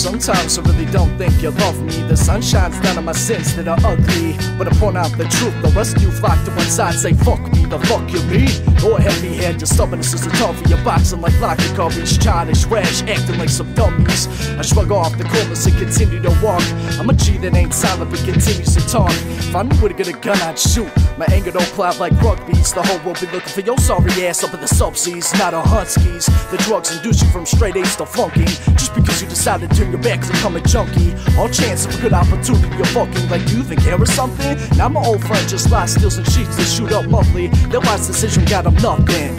Sometimes I really don't think you love me. The sun shines down on my sins that are ugly, but I point out the truth. The rest of you flock to one side, say fuck me, the fuck you mean? Or heavy head, your stubbornness is a tough. You're boxing like locker coverage, childish rash, acting like some dummies. I shrug off the corners and continue to walk. I'm a G that ain't silent but continues to talk. If I knew where to get a gun, I'd shoot. My anger don't plow like rugby's. The whole world be looking for your sorry ass up in the subseas, not on Huskies. The drugs induce you from straight A's to flunking. Just because you decided to turn your back and become a junkie. All chance of a good opportunity, you're fucking like you think care or something. Now my old friend just lies, steals and cheats to shoot up monthly. Their wise decision got them nothing.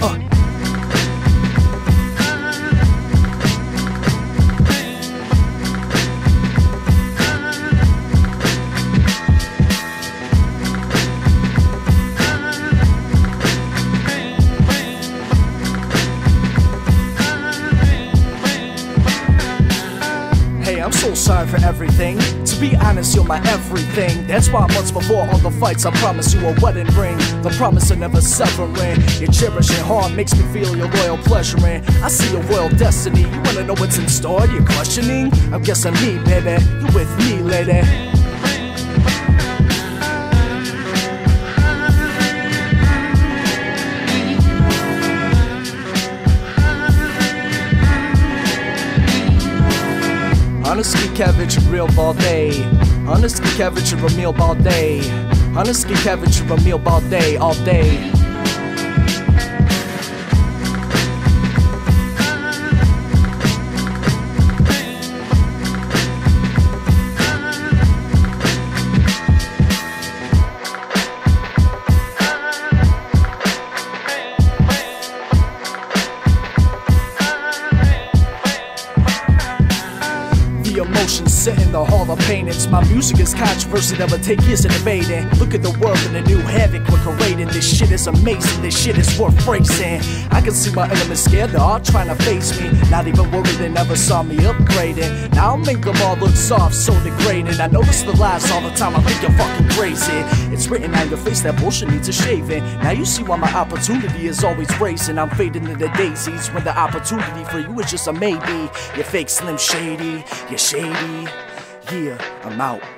I'm so sorry for everything. To be honest, you're my everything. That's why months before all the fights I promised you a wedding ring. The promise of never severing. Your cherishing heart makes me feel your royal pleasuring. I see your royal destiny. You wanna know what's in store? You're questioning? I'm guessing me, baby. You with me, lady. Honestly, Kevich, real Balday. Honestly, Kevich, Ramil Balday. Honestly, Kevich, Ramil Balday, all day. Emotions sit in the hall of paintings. My music is controversy that would take years in debating. Look at the world and the new havoc we're creating. This shit is amazing, this shit is worth phrasing. I can see my enemies scared, they're all trying to face me. Not even worried, they never saw me upgrading. Now I'll make them all look soft, so degrading. I notice the lies all the time, I think you're fucking crazy. It's written on your face, that bullshit needs a shaving. Now you see why my opportunity is always racing. I'm fading into daisies when the opportunity for you is just a maybe. You're fake Slim Shady, you're shady. Yeah, I'm out.